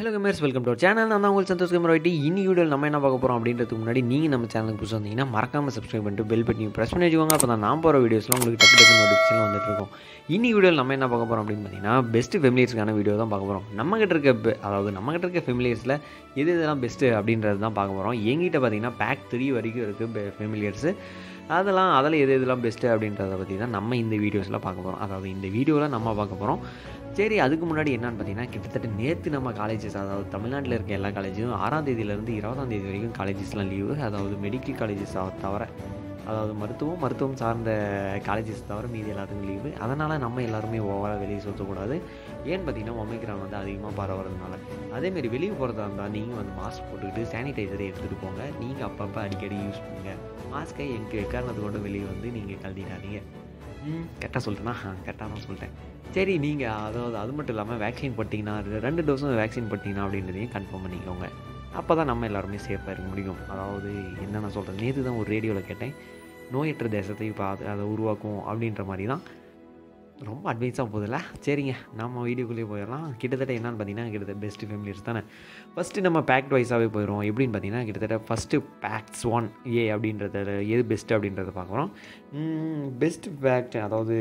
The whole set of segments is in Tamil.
Hello commerce welcome to our channel. நான் தான் உங்களுக்கு சந்தோஷ் கமராயிட்டு. இன்னி வீடியோவில் நம்ம என்ன பார்க்க போகிறோம் அப்படின்றதுக்கு முன்னாடி நீங்கள் நம்ம சேனலுக்கு புதுசாக வந்தீங்கன்னா மறக்காமல் சப்ஸ்கிரைப் பண்ணிட்டு பெல் பட்டனையும் ப்ரெஸ் பண்ணி வச்சுக்கோங்க. அப்போ தான் நான் போகிற வீடியோஸ்லாம் உங்களுக்கு டக்கு டக்கு நோட்டிஃபிகேஷன் வந்துட்டு இருக்கும். இன்னி வீடியோவில் நம்ம என்ன பார்க்க போகிறோம் அப்படின்னு பார்த்தீங்கன்னா பெஸ்ட்டு ஃபெமிலியர்ஸ்க்கான வீடியோ தான் பார்க்க போகிறோம். நம்மகிட்ட இருக்க ஃபெமிலியர்ஸில் எது இதெல்லாம் பெஸ்ட்டு அப்படின்றது தான் பார்க்க போகிறோம். எங்கிட்ட பார்த்தீங்கன்னா பேக் 3 வரைக்கும் இருக்குது ஃபெமிலியர்ஸு. அதில் எது இதெல்லாம் பெஸ்ட்டு அப்படின்றத பற்றி தான் நம்ம இந்த வீடியோஸில் பார்க்க போகிறோம். அதாவது இந்த வீடியோவில் நம்ம பார்க்க போகிறோம். சரி, அதுக்கு முன்னாடி என்னென்னு பார்த்தீங்கன்னா கிட்டத்தட்ட நேற்று நம்ம காலேஜஸ், அதாவது தமிழ்நாட்டில் இருக்க எல்லா காலேஜும் 6ஆம் தேதியிலேருந்து 20ஆம் தேதி வரைக்கும் காலேஜஸ்லாம் லீவு. அதாவது மெடிக்கல் காலேஜஸ் தவிர, அதாவது மருத்துவம் சார்ந்த காலேஜஸ் தவிர மீதி எல்லாத்துக்கும் லீவு. அதனால் நம்ம எல்லாருமே ஓவராக வெளியே சுற்றக்கூடாது. ஏன்னு பார்த்தீங்கன்னா ஒமிக்ரான் வந்து அதிகமாக பரவுறதுனால. அதேமாரி வெளியே போகிறதா இருந்தால் நீங்கள் வந்து மாஸ்க் போட்டுக்கிட்டு சானிடைசரை எடுத்துகிட்டு போங்க. நீங்கள் அப்பப்போ அடிக்கடி யூஸ் பண்ணுங்கள். மாஸ்க்கை எக்காரணத்தை கொண்டு வெளியே வந்து நீங்கள் கழட்டிடாதீங்க. கரெக்டாக சொல்லிட்டேன்னா கரெக்டாக தான் சொல்லிட்டேன். சரி, நீங்கள் அது மட்டும் இல்லாமல் வேக்சின் போட்டிங்கன்னா 2 டோஸும் வேக்சின் போட்டிங்கன்னா அப்படின்றதையும் கன்ஃபார்ம் பண்ணிக்கோங்க. அப்போ தான் நம்ம எல்லாருமே சேஃபாக இருக்க முடியும். அதாவது என்ன நான் சொல்கிறேன், நேற்று தான் ஒரு ரேடியோவில் கேட்டேன், நோயற்ற தேசத்தை இப்போ அதை உருவாக்கும் அப்படின்ற மாதிரி தான். ரொம்ப அட்வைஸாக போதில்ல. சரிங்க, நம்ம வீடியோக்குள்ளேயே போயிடலாம். கிட்டத்தட்ட என்னென்னு பார்த்தீங்கன்னா கிட்டத்தட்ட பெஸ்ட்டு ஃபெமிலியர்ஸ் தானே. ஃபஸ்ட்டு நம்ம பேக்ட் வைஸாகவே போயிடுவோம். எப்படின்னு பார்த்தீங்கன்னா கிட்டத்தட்ட ஃபஸ்ட்டு பேக்ஸ் 1A அப்படின்றத எது பெஸ்ட்டு அப்படின்றத பார்க்குறோம். பெஸ்ட்டு பேக்ட், அதாவது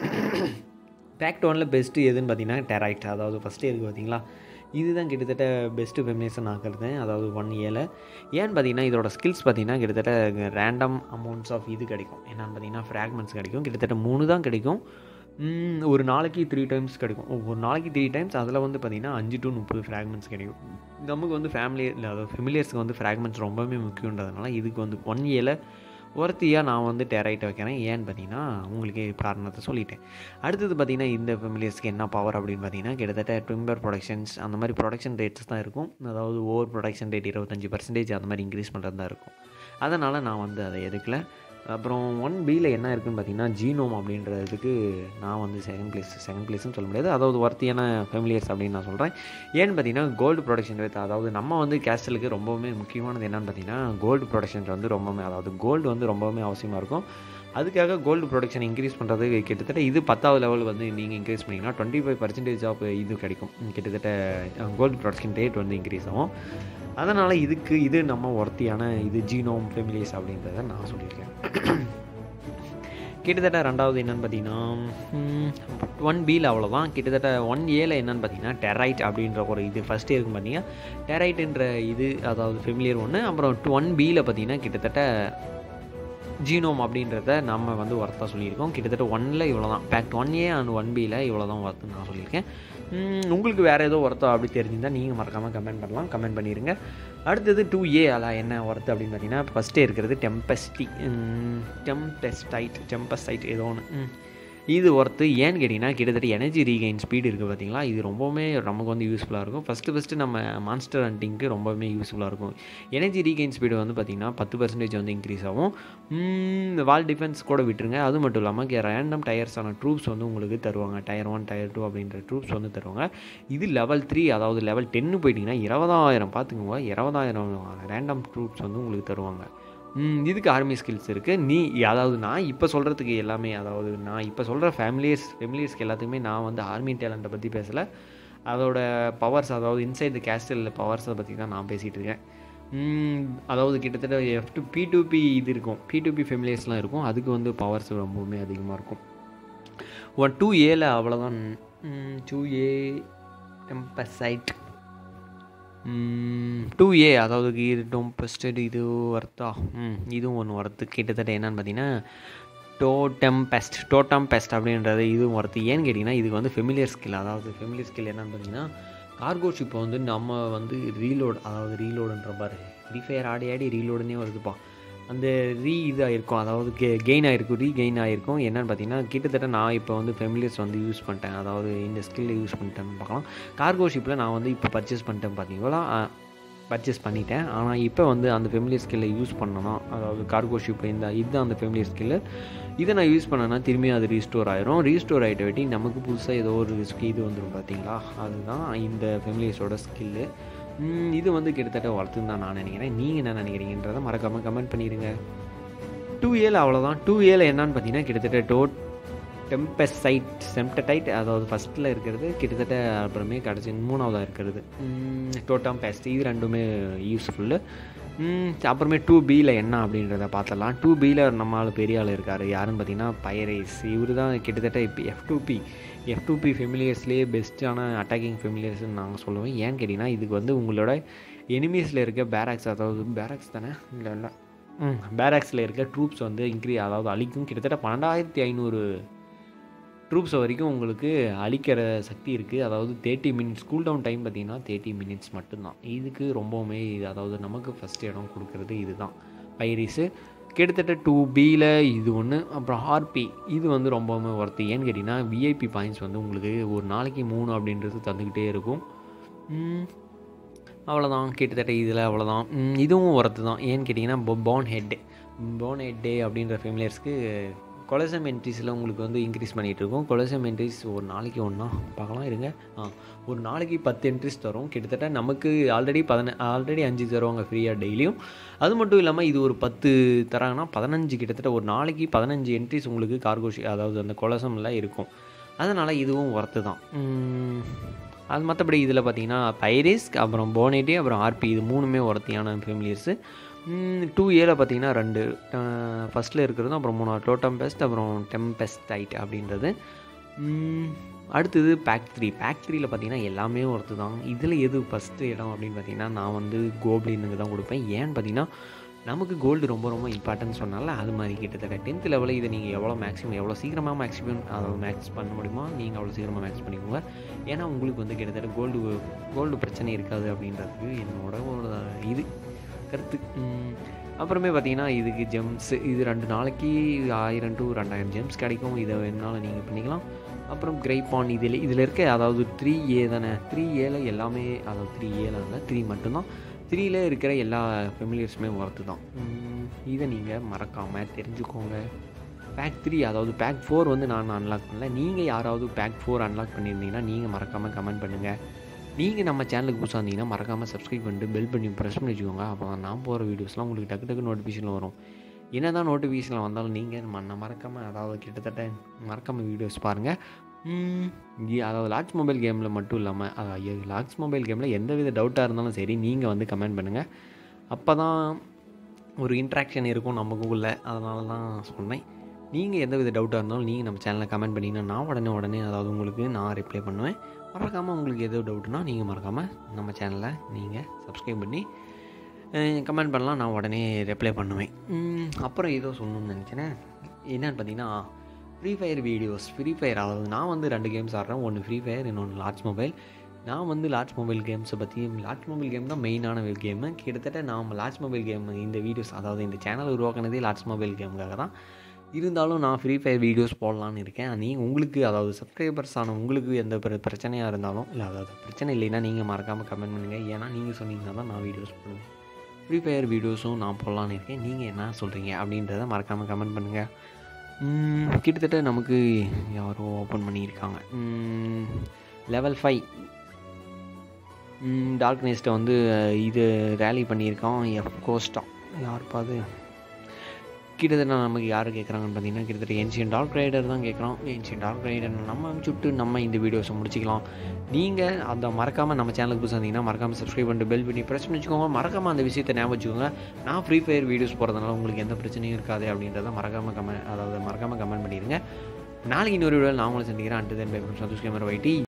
பேக்ட் 1ல் பெஸ்ட்டு எதுன்னு பார்த்தீங்கன்னா டெரைட். அதாவது ஃபஸ்ட்டு எதுக்கு பார்த்தீங்களா, இதுதான் கிட்டத்தட்ட பெஸ்ட்டு ஃபெமினிசம் நான் கருதுறேன். அதாவது 1Aல ஏன்னு பார்த்தீங்கன்னா இதோட ஸ்கில்ஸ் பார்த்தீங்கன்னா கிட்டத்தட்ட ரேண்டம் அமௌண்ட்ஸ் ஆஃப் இது கிடைக்கும். என்னென்னு பார்த்தீங்கன்னா ஃப்ராக்மெண்ட்ஸ் கிடைக்கும். கிட்டத்தட்ட 3 தான் கிடைக்கும். ஒரு நாளைக்கு 3 டைம்ஸ் கிடைக்கும். ஒரு நாளைக்கு 3 டைம்ஸ். அதில் வந்து பார்த்திங்கன்னா 5 to 30 ஃப்ராக்மெண்ட்ஸ் கிடைக்கும். நமக்கு வந்து அதாவது ஃபெமிலியர்ஸ்க்கு வந்து ஃப்ராக்மெண்ட்ஸ் ரொம்பவே முக்கியன்றதுனால இதுக்கு வந்து 1Aல ஒருத்தியாக நான் வந்து டெரைட் வைக்கிறேன். ஏன்னு பார்த்தீங்கன்னா உங்களுக்கு காரணத்தை சொல்லிட்டேன். அடுத்தது பார்த்திங்கன்னா இந்த ஃபெமிலியர்ஸ்க்கு என்ன பவர் அப்படின்னு பார்த்தீங்கன்னா கிட்டத்தட்ட டிம்பர் ப்ரொடக்ஷன்ஸ் அந்த மாதிரி ப்ரொடக்ஷன் ரேட்ஸ் தான் இருக்கும். அதாவது ஓவர் ப்ரொடக்ஷன் ரேட் 25% அந்த மாதிரி இன்க்ரீஸ் பண்ணுறது தான் இருக்கும். அதனால் நான் வந்து அதை எடுக்கல. அப்புறம் 1Bயில் என்ன இருக்குதுன்னு பார்த்தீங்கன்னா ஜீனோம் அப்படின்றதுக்கு நான் வந்து செகண்ட் பிளேஸ்ன்னு சொல்ல முடியாது. அதாவது ஒர்த்தியான ஃபெமிலியர்ஸ் அப்படின்னு நான் சொல்கிறேன். ஏன்னு பார்த்தீங்கன்னா கோல்டு ப்ரொடக்ஷன் ரேட், அதாவது நம்ம வந்து கேஸ்டலுக்கு ரொம்பவுமே முக்கியமானது என்னென்னு பார்த்தீங்கன்னா கோல்டு ப்ரொடக்ஷன் வந்து ரொம்பவுமே, அதாவது கோல்டு வந்து ரொம்பவுமே அவசியமாக இருக்கும். அதுக்காக கோல்டு ப்ரொடக்ஷன் இன்க்ரீஸ் பண்ணுறது கிட்டத்தட்ட இது 10வது லெவல் வந்து நீங்கள் இன்க்ரீஸ் பண்ணிங்கன்னா 25% ஆஃப் இது கிடைக்கும். கிட்டத்தட்ட கோல்டு ப்ரொடக்ஷன் ரேட் வந்து இன்க்ரீஸ் ஆகும். அதனால் இது நம்ம ஒர்த்தியான இது ஜீனோம் ஃபெமிலியர்ஸ் அப்படின்றத நான் சொல்லியிருக்கேன். கிட்டத்தட்ட 2வது என்னென்னு பார்த்தீங்கன்னா 1Bயில் அவ்வளோதான். கிட்டத்தட்ட 1Aல என்னென்னு பார்த்தீங்கன்னா டெரைட் அப்படின்ற ஒரு இது ஃபஸ்ட்டு இருக்கும் பார்த்தீங்கன்னா டெரைட்டுன்ற இது, அதாவது ஃபெமிலியர் ஒன்று. அப்புறம் 1Bயில் பார்த்தீங்கன்னா கிட்டத்தட்ட ஜீனோம் அப்படின்றத நம்ம வந்து ஒர்த்தாக சொல்லியிருக்கோம். கிட்டத்தட்ட 1ல் இவ்வளோ தான். பேக்ட் 1A அண்ட் 1Bயில் இவ்வளோ தான் ஒர்த்துன்னு நான் சொல்லியிருக்கேன். உங்களுக்கு வேறு ஏதோ ஒர்த்தோ அப்படி தெரிஞ்சிருந்தால் நீங்கள் மறக்காமல் கமெண்ட் பண்ணிடுங்க. அடுத்தது 2A என்ன ஒர்த்து அப்படின்னு பார்த்தீங்கன்னா ஃபஸ்ட்டே இருக்கிறது டெம்பஸ்டைட் ஏதோ ஒன்று. இது ஒர்த்து ஏன்னு கேட்டிங்கன்னா கிட்டத்தட்ட எனர்ஜி ரீகெயின் ஸ்பீடு இருக்குது பார்த்தீங்களா, இது ரொம்பவுமே நமக்கு வந்து யூஸ்ஃபுல்லாக இருக்கும். ஃபஸ்ட்டு நம்ம மான்ஸ்டர் ஹண்டிங்க்கு ரொம்பவுமே யூஸ்ஃபுல்லாக இருக்கும். எனர்ஜி ரீகெயின் ஸ்பீடு வந்து பார்த்திங்கன்னா 10% வந்து இன்க்ரீஸ் ஆகும். இந்த வால் டிஃபென்ஸ் கூட விட்டுருங்க. அது மட்டும் இல்லாமல் ரேண்டம் டயர்ஸான ட்ரூப்ஸ் வந்து உங்களுக்கு தருவாங்க. Tier 1 Tier 2 அப்படின்ற ட்ரூப்ஸ் வந்து தருவாங்க. இது லெவல் 3, அதாவது லெவல் 10 போயிட்டிங்கன்னா 20,000 பார்த்துக்கோங்க, 20,000 ரேண்டம் ட்ரூப்ஸ் வந்து உங்களுக்கு தருவாங்க. இதுக்கு ஆர்மி ஸ்கில்ஸ் இருக்குது. அதாவது நான் இப்போ சொல்கிறதுக்கு எல்லாமே, அதாவது நான் இப்போ சொல்கிற ஃபெமிலியர்ஸ்க்கு எல்லாத்துக்குமே நான் வந்து ஆர்மி டேலண்ட்டை பற்றி பேசலை. அதோட பவர்ஸ், அதாவது இன்சைட் த கேஸ்டல் பவர்ஸை பற்றி தான் நான் பேசிகிட்டு இருக்கேன். அதாவது கிட்டத்தட்ட P2P இது இருக்கும், P2P ஃபெமிலியர்ஸ்லாம் இருக்கும். அதுக்கு வந்து பவர்ஸ் ரொம்பவுமே அதிகமாக இருக்கும். 2Aல அவ்வளோதான். 2A டெம்பசைட் 2A, அதாவது டெம்பஸ்டட் இது ஒர்த்தா, இதுவும் ஒன்று ஒர்த்து. கிட்டத்தட்ட என்னென்னு பார்த்தீங்கன்னா டோட்டம் பெஸ்ட் அப்படின்றது இதுவும் ஒர்த்து. ஏன்னு கேட்டிங்கன்னா இதுக்கு வந்து ஃபெமிலியர் ஸ்கில், அதாவது ஃபெமிலியர் ஸ்கில் என்னென்னு பார்த்தீங்கன்னா கார்கோ ஷிப்பை வந்து நம்ம வந்து ரீலோடுன்ற பாரு, ஃப்ரீ ஃபயர் ஆடி ரீலோடுன்னே வருதுப்பா. அந்த இதாகிருக்கும், அதாவது ரீகெயின் ஆகிருக்கும். என்னென்னு பார்த்தீங்கன்னா கிட்டத்தட்ட நான் இப்போ வந்து ஃபெமிலியர்ஸ் வந்து யூஸ் பண்ணிட்டேன், அதாவது இந்த ஸ்கில்லை யூஸ் பண்ணிட்டேன்னு பார்க்கலாம். கார்கோ ஷிப்பில் நான் வந்து இப்போ பர்ச்சேஸ் பண்ணிட்டேன். ஆனால் இப்போ வந்து அந்த ஃபெமிலியர் ஸ்கில்லை யூஸ் பண்ணணும். அதாவது கார்கோ ஷிப்பில் இதுதான் அந்த ஃபெமிலியர் ஸ்கில்லு. இதை நான் யூஸ் பண்ணேன்னா திரும்பி அது ரீஸ்டோர் ஆகிட்ட வெட்டி நமக்கு புதுசாக ஏதோ ஒரு இது வந்துடும் பார்த்தீங்களா, அதுதான் இந்த ஃபெமிலியர்ஸோட ஸ்கில்லு. இது வந்து கிட்டத்தட்ட வளர்த்துன்னு தான் நான் நினைக்கிறேன். நீங்கள் என்ன நினைக்கிறீங்கன்றதை மறக்காமல் கமெண்ட் பண்ணிடுங்க. 2Aல அவ்வளோதான். 2Aல என்னன்னு பார்த்தீங்கன்னா கிட்டத்தட்ட செம்டடைட் அதாவது ஃபஸ்ட்டில் இருக்கிறது கிட்டத்தட்ட அப்புறமே கடைசி 3ஆவதாக இருக்கிறது டோட்டம் பெஸ்ட். இது ரெண்டுமே யூஸ்ஃபுல்லு. அப்புறமே 2Bயில் என்ன அப்படின்றத பார்த்துடலாம். 2Bயில் நம்மளால் பெரிய ஆள் இருக்கார். யாருன்னு பார்த்தீங்கன்னா பைரேஸ். இவர் தான் கிட்டத்தட்ட இப்போ F2P ஃபெமிலியர்ஸ்லேயே பெஸ்ட்டான அட்டாக்கிங் ஃபெமிலியர்ஸ்ன்னு நாங்கள் சொல்லுவேன். ஏன்னு கேட்டிங்கன்னா இதுக்கு வந்து உங்களோட எனிமீஸில் இருக்க பேராக்ஸ், அதாவது பேராக்ஸ் தானே இல்லை பேராக்ஸில் இருக்க ட்ரூப்ஸ் வந்து அதாவது அழிக்கும். கிட்டத்தட்ட 12,500 ட்ரூப்ஸ் வரைக்கும் உங்களுக்கு அழிக்கிற சக்தி இருக்குது. அதாவது 30 மினிட்ஸ் கூல் டவுன் டைம் பார்த்திங்கன்னா 30 மினிட்ஸ் மட்டும்தான். இதுக்கு ரொம்பவுமே அதாவது நமக்கு ஃபஸ்ட் இடம் கொடுக்குறது இது தான் பைரீஸு. கிட்டத்தட்ட 2Bயில் இது ஒன்று. அப்புறம் ஹார்பி இது வந்து ரொம்பவுமே ஒர்த்து. ஏன்னு கேட்டிங்கன்னா விஐபி பாயிண்ட்ஸ் வந்து உங்களுக்கு ஒரு நாளைக்கு 3 அப்படின்றது தந்துக்கிட்டே இருக்கும். அவ்வளோதான் கிட்டத்தட்ட இதில் அவ்வளோதான். இதுவும் ஒர்த்து தான். ஏன்னு கேட்டிங்கன்னா போன் ஹெட் டே அப்படின்ற ஃபெமிலியர்ஸ்க்கு கொலசம் என்ட்ரிஸில் உங்களுக்கு வந்து இன்க்ரீஸ் பண்ணிகிட்ருக்கோம். கொலசம் என்ட்ரிஸ் ஒரு நாளைக்கு ஒன்றா பார்க்கலாம் இருங்க. ஒரு நாளைக்கு 10 என்ட்ரிஸ் தரும். கிட்டத்தட்ட நமக்கு ஆல்ரெடி 5 தருவாங்க ஃப்ரீயாக டெய்லியும். அது மட்டும் இல்லாமல் இது ஒரு 10 தராங்கன்னா 15, கிட்டத்தட்ட ஒரு நாளைக்கு 15 என்ட்ரிஸ் உங்களுக்கு கார்கோஷி அதாவது அந்த கொலசமில் இருக்கும். அதனால் இதுவும் ஒர்த்து தான். அது மற்றபடி இதில் பார்த்தீங்கன்னா பைரேஸ், அப்புறம் போனேட்டே, அப்புறம் ஆர்பி இது 3மே ஒர்த்தியான ஃபெமிலியர்ஸு. 2Aயில் பார்த்தீங்கன்னா 2 ஃபஸ்ட்டில் இருக்கிறதும் அப்புறம் 3 டோட்டம் பெஸ்ட், அப்புறம் டெம்பெஸ்டைட் அப்படின்றது. அடுத்தது பேக் 3யில் பார்த்தீங்கன்னா எல்லாமே ஒர்த்து தான். இதில் எது ஃபஸ்ட்டு இடம் அப்படின்னு பார்த்தீங்கன்னா நான் வந்து கோப்ளினுக்கு தான் கொடுப்பேன். ஏன்னு பார்த்தீங்கன்னா நமக்கு கோல்டு ரொம்ப ரொம்ப இம்பார்ட்டன்ட் சொன்னால அது மாதிரி கிட்டத்தட்ட 10th லெவலில் இதை நீங்கள் எவ்வளோ சீக்கிரமாக மேக்ஸ் பண்ண முடியுமோ நீங்கள் அவ்வளோ சீக்கிரமாக மேக்ஸ் பண்ணிக்கோங்க. ஏன்னா உங்களுக்கு வந்து கிட்டத்தட்ட கோல்டு பிரச்சனை இருக்காது அப்படின்றதுக்கு என்னோட ஒரு இது கருத்து. அப்புறமே பார்த்தீங்கன்னா இதுக்கு ஜெம்ஸ் இது 2 நாளைக்கு 1000 to 2000 ஜெம்ஸ் கிடைக்கும். இதை வேணாலும் நீங்கள் பண்ணிக்கலாம். அப்புறம் கிரைப்பான் இதில் இருக்க அதாவது 3A தானே, 3Aயில் எல்லாமே அதாவது 3Aயில் இல்லை 3 மட்டும்தான். 3ல் இருக்கிற எல்லா ஃபெமிலியர்ஸுமே ஒர்த்து தான். இதை நீங்கள் மறக்காமல் தெரிஞ்சுக்கோங்க. பேக் 3 அதாவது பேக் 4 வந்து நான் அன்லாக் பண்ணல. நீங்கள் யாராவது பேக் 4 அன்லாக் பண்ணியிருந்தீங்கன்னா நீங்கள் மறக்காமல் கமெண்ட் பண்ணுங்கள். நீங்கள் நம்ம சேனலுக்கு புதுசாக இருந்தீங்கன்னா மறக்காமல் சப்ஸ்கிரைப் பண்ணிட்டு பெல் பண்ணி ப்ரெஸ் பண்ணி வச்சுக்கோங்க. அப்போ நான் போகிற வீடியோஸ்லாம் உங்களுக்கு டக்கு நோட்டிஃபிகேஷனில் வரும். என்ன தான் நோட்டிஃபிகேஷனில் வந்தாலும் நீங்கள் மறக்காமல் அதாவது கிட்டத்தட்ட மறக்காமல் வீடியோஸ் பாருங்கள். அதாவது லாக்ஸ் மொபைல் கேமில் மட்டும் இல்லாமல் லாக்ஸ் மொபைல் கேமில் எந்த வித டவுட்டாக இருந்தாலும் சரி நீங்கள் வந்து கமெண்ட் பண்ணுங்கள். அப்போ தான் ஒரு இன்ட்ராக்ஷன் இருக்கும் நமக்குள்ளே. அதனால தான் சொன்னேன். நீங்கள் எந்த வித டவுட்டாக இருந்தாலும் நீங்கள் நம்ம சேனலில் கமெண்ட் பண்ணிங்கன்னா நான் உடனே அதாவது உங்களுக்கு நான் ரிப்ளை பண்ணுவேன். மறக்காமல் உங்களுக்கு எதோ டவுட்னா நீங்கள் மறக்காமல் நம்ம சேனலை நீங்கள் சப்ஸ்கிரைப் பண்ணி கமெண்ட் பண்ணலாம். நான் உடனே ரிப்ளை பண்ணுவேன். அப்புறம் ஏதோ சொல்லணும்னு நினச்சேன். என்னென்னு பார்த்தீங்கன்னா ஃப்ரீ ஃபயர் அதாவது நான் வந்து 2 கேம்ஸ் ஆடுறேன். ஒன்று ஃப்ரீ ஃபயர், இன்னொன்று லார்ஜ் மொபைல். நான் வந்து லார்ஜ் மொபைல் கேம்ஸை பற்றி லார்ஜ் மொபைல் கேம் தான் மெயினான கேமு. கிட்டத்தட்ட நான் லார்ஜ் மொபைல் கேம் இந்த வீடியோஸ் அதாவது இந்த சேனல் உருவாக்குனதே லார்ஜ் மொபைல் கேமுக்காக தான். இருந்தாலும் நான் ஃப்ரீ ஃபயர் வீடியோஸ் போடலான்னு இருக்கேன். உங்களுக்கு அதாவது சப்ஸ்கிரைபர்ஸ் ஆன உங்களுக்கு எந்த பிரச்சனையாக இருந்தாலும் இல்லை அதாவது பிரச்சனை இல்லைன்னா நீங்கள் மறக்காமல் கமெண்ட் பண்ணுங்கள். ஏன்னா நீங்கள் சொன்னீங்கன்னா தான் நான் வீடியோஸ் போடுவேன். ஃப்ரீ ஃபயர் வீடியோஸும் நான் போடலான்னு இருக்கேன். நீங்கள் என்ன சொல்கிறீங்க அப்படின்றத மறக்காமல் கமெண்ட் பண்ணுங்கள். கிட்டத்தட்ட நமக்கு யாரோ ஓப்பன் பண்ணியிருக்காங்க. லெவல் 5 டார்க் நெஸ்ட்டை வந்து இது ரேலி பண்ணியிருக்கான் கோஸ்டா. யாருப்பா அது? கிட்டத்தட்ட நமக்கு யார் கேட்குறாங்கன்னு பார்த்தீங்கன்னா கிட்டத்தட்ட ஏன்ஷியன் டார்க் ரைடர் தான் கேட்குறோம். ஏன்ஷியன் டார்க் ரைடர் நம்ம அனுப்பிச்சுட்டு நம்ம இந்த வீடியோஸை முடிச்சிக்கலாம். நீங்கள் அதை மறக்காமல் நம்ம சேனலுக்கு புதுசாக இருந்தீங்கன்னா மறக்காமல் சப்ஸ்கிரைப் பண்ணிட்டு பெல் பண்ணி ப்ரெஸ் பண்ணி வச்சுக்கோங்க. மறக்காமல் அந்த விஷயத்தை ஞாபகம் வச்சுக்கோங்க. நான் ஃப்ரீ ஃபயர் வீடியோஸ் போகிறதுனால உங்களுக்கு எந்த பிரச்சனையும் இருக்காது அப்படின்றத மறக்காமல் கமெண்ட் பண்ணிடுங்க. நாளைக்கு இன்னொரு வீடியோவில் நான் உங்களை சந்திக்கிறேன். And then bye from Santhosh camera வைட்டி.